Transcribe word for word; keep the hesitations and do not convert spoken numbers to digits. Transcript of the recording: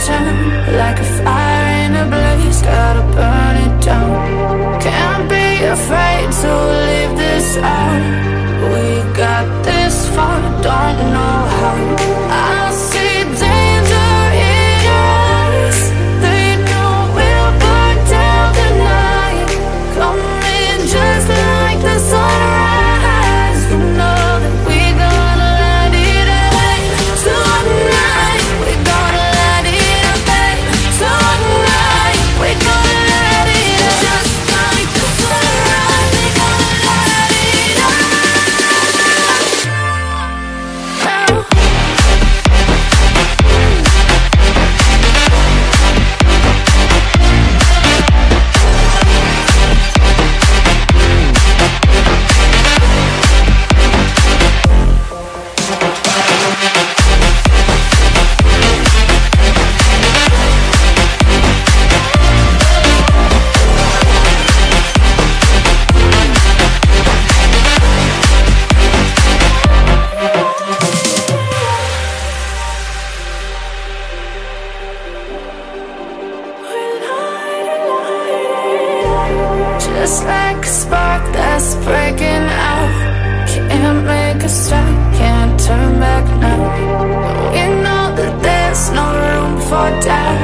turn, like a fire in a blaze, gotta burn it down. Can't be afraid to leave this out. We got this far, don't know how. I see danger in your eyes. They know we'll burn down the night. Coming just like the sunrise. You know that we gonna let it away. Tonight we gonna let it away. Tonight we gonna let it away. Just like the sunrise, we gonna let it away. Just like a spark that's breaking out. Can't make a stop, can't turn back now. We know that there's no room for doubt.